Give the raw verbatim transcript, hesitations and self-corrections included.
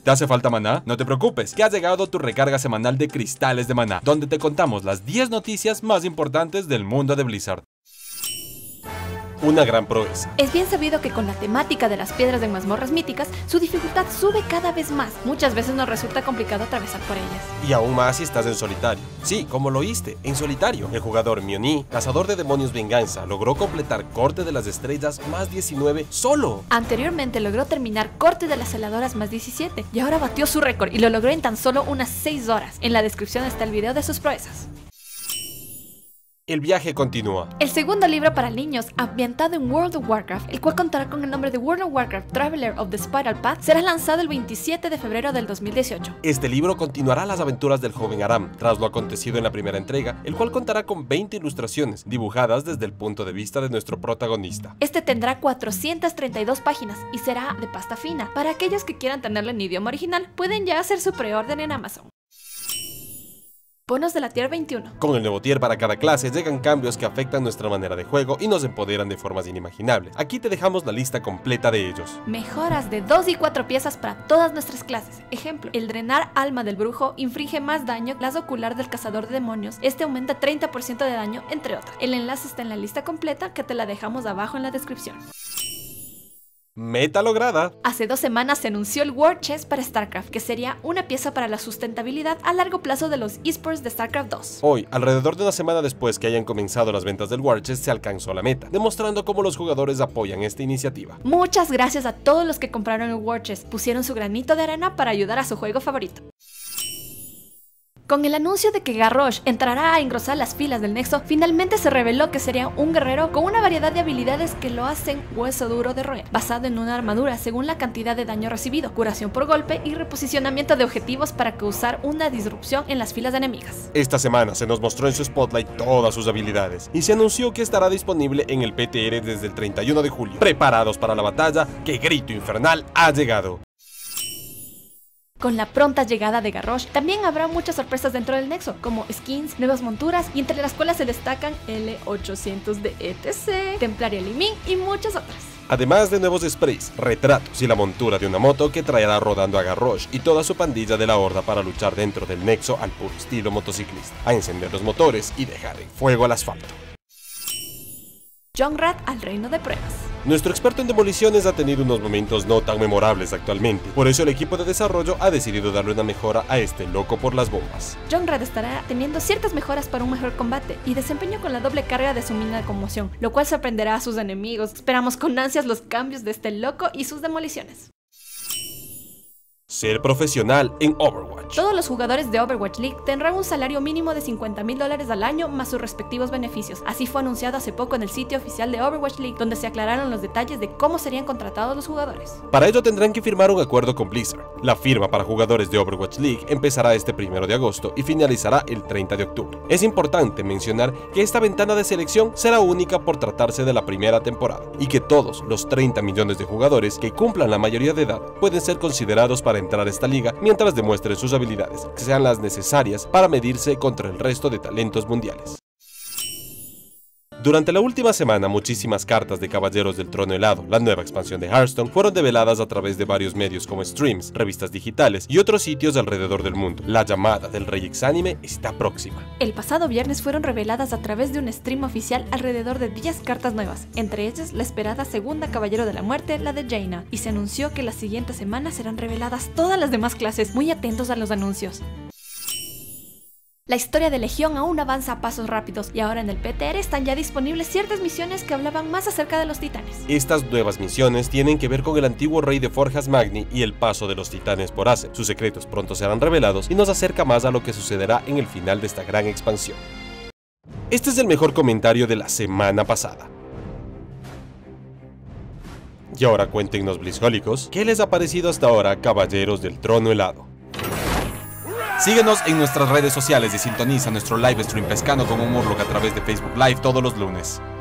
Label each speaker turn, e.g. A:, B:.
A: ¿Te hace falta maná? No te preocupes, que ha llegado tu recarga semanal de Cristales de Maná, donde te contamos las diez noticias más importantes del mundo de Blizzard. Una gran proeza.
B: Es bien sabido que con la temática de las piedras de mazmorras míticas, su dificultad sube cada vez más. Muchas veces nos resulta complicado atravesar por ellas.
C: Y aún más si estás en solitario. Sí, como lo oíste, en solitario. El jugador Mioni, cazador de demonios venganza, logró completar Corte de las Estrellas más diecinueve solo.
B: Anteriormente logró terminar Corte de las Celadoras más diecisiete y ahora batió su récord y lo logró en tan solo unas seis horas. En la descripción está el video de sus proezas.
C: El viaje continúa.
B: El segundo libro para niños, ambientado en World of Warcraft, el cual contará con el nombre de World of Warcraft Traveler of the Spiral Path, será lanzado el veintisiete de febrero del dos mil dieciocho.
C: Este libro continuará las aventuras del joven Aram, tras lo acontecido en la primera entrega, el cual contará con veinte ilustraciones, dibujadas desde el punto de vista de nuestro protagonista.
B: Este tendrá cuatrocientas treinta y dos páginas y será de pasta fina. Para aquellos que quieran tenerlo en idioma original, pueden ya hacer su preorden en Amazon. Bonos de la Tier veintiuno.
C: Con el nuevo tier para cada clase llegan cambios que afectan nuestra manera de juego y nos empoderan de formas inimaginables. Aquí te dejamos la lista completa de ellos.
B: Mejoras de dos y cuatro piezas para todas nuestras clases. Ejemplo, el drenar alma del brujo inflige más daño, las ocular del cazador de demonios, este aumenta treinta por ciento de daño, entre otras. El enlace está en la lista completa que te la dejamos abajo en la descripción.
C: Meta lograda.
B: Hace dos semanas se anunció el War Chest para StarCraft, que sería una pieza para la sustentabilidad a largo plazo de los esports de StarCraft dos.
C: Hoy, alrededor de una semana después que hayan comenzado las ventas del War Chest, se alcanzó la meta, demostrando cómo los jugadores apoyan esta iniciativa.
B: Muchas gracias a todos los que compraron el War Chest, pusieron su granito de arena para ayudar a su juego favorito. Con el anuncio de que Garrosh entrará a engrosar las filas del Nexo, finalmente se reveló que sería un guerrero con una variedad de habilidades que lo hacen hueso duro de roer, basado en una armadura según la cantidad de daño recibido, curación por golpe y reposicionamiento de objetivos para causar una disrupción en las filas enemigas.
C: Esta semana se nos mostró en su spotlight todas sus habilidades y se anunció que estará disponible en el P T R desde el treinta y uno de julio. Preparados para la batalla, que Grito Infernal ha llegado.
B: Con la pronta llegada de Garrosh, también habrá muchas sorpresas dentro del Nexo, como skins, nuevas monturas, y entre las cuales se destacan L ochocientos de E T C, Templaria Limin y muchas otras.
C: Además de nuevos sprays, retratos y la montura de una moto que traerá rodando a Garrosh y toda su pandilla de la horda para luchar dentro del Nexo al puro estilo motociclista, a encender los motores y dejar en fuego el asfalto.
B: Junkrat al reino de pruebas.
C: Nuestro experto en demoliciones ha tenido unos momentos no tan memorables actualmente, por eso el equipo de desarrollo ha decidido darle una mejora a este loco por las bombas.
B: Junkrat estará teniendo ciertas mejoras para un mejor combate y desempeño con la doble carga de su mina de conmoción, lo cual sorprenderá a sus enemigos. Esperamos con ansias los cambios de este loco y sus demoliciones.
C: Ser profesional en Overwatch.
B: Todos los jugadores de Overwatch League tendrán un salario mínimo de cincuenta mil dólares al año más sus respectivos beneficios. Así fue anunciado hace poco en el sitio oficial de Overwatch League, donde se aclararon los detalles de cómo serían contratados los jugadores.
C: Para ello tendrán que firmar un acuerdo con Blizzard. La firma para jugadores de Overwatch League empezará este primero de agosto y finalizará el treinta de octubre. Es importante mencionar que esta ventana de selección será única por tratarse de la primera temporada y que todos los treinta millones de jugadores que cumplan la mayoría de edad pueden ser considerados para entrar a esta liga mientras demuestren sus habilidades, que sean las necesarias para medirse contra el resto de talentos mundiales. Durante la última semana, muchísimas cartas de Caballeros del Trono Helado, la nueva expansión de Hearthstone, fueron develadas a través de varios medios como streams, revistas digitales y otros sitios alrededor del mundo. La llamada del Rey Exánime está próxima.
B: El pasado viernes fueron reveladas a través de un stream oficial alrededor de diez cartas nuevas, entre ellas la esperada segunda Caballero de la Muerte, la de Jaina, y se anunció que la siguiente semana serán reveladas todas las demás clases. Muy atentos a los anuncios. La historia de Legión aún avanza a pasos rápidos y ahora en el P T R están ya disponibles ciertas misiones que hablaban más acerca de los titanes.
C: Estas nuevas misiones tienen que ver con el antiguo rey de Forjas Magni y el paso de los titanes por Azeroth. Sus secretos pronto serán revelados y nos acerca más a lo que sucederá en el final de esta gran expansión. Este es el mejor comentario de la semana pasada. Y ahora cuéntenos, Blizzhólicos, ¿qué les ha parecido hasta ahora Caballeros del Trono Helado?
A: Síguenos en nuestras redes sociales y sintoniza nuestro live stream Pescando con un Murloc a través de Facebook Live todos los lunes.